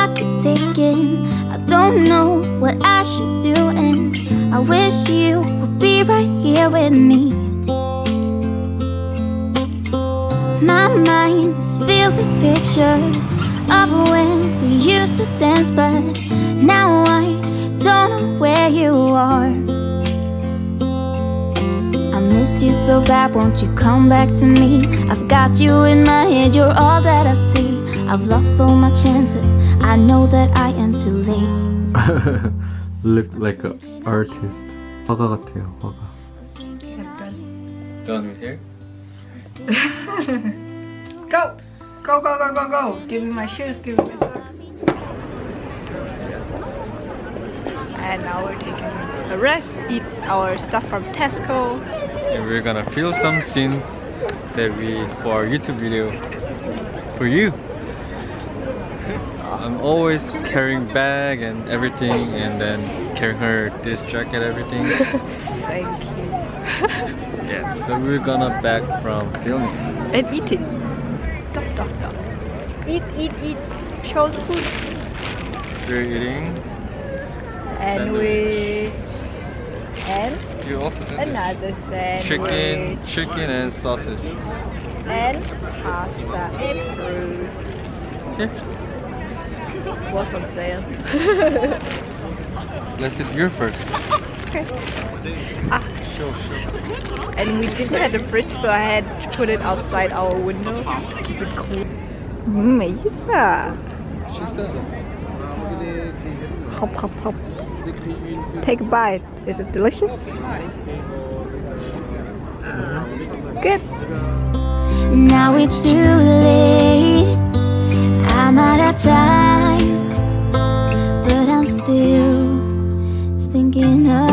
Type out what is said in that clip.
clock keeps ticking. I don't know what I should do, and I wish you would be right here with me. My mind is filled with pictures of when we used to dance, but now I don't know where you are. I missed you so bad, won't you come back to me? I've got you in my head, you're all that I see. I've lost all my chances, I know that I am too late. Look like an artist. 화가 같아요, 화가. Done with hair? Go! Go, go, go, go, go! Give me my shoes, give me my socks. And now we're taking a rest, eat our stuff from Tesco. And we're gonna film some scenes that for our YouTube video for you. I'm always carrying bag and everything, and then carrying her this jacket, everything. Thank you. Yes, so we're gonna back from filming. And eating. Dot, dot, dot. Eat, eat, eat. Show the food. We're eating sandwich. And you also said another sandwich. Chicken and sausage. And pasta and fruits. Here. Was on sale. Let's eat your first. Okay. Sure. And we didn't have the fridge, so I had to put it outside our window to keep it cool. Isa. She said it. Hop, hop, hop. Take a bite. Is it delicious? Good. Now it's too late, I'm out of time, but I'm still thinking of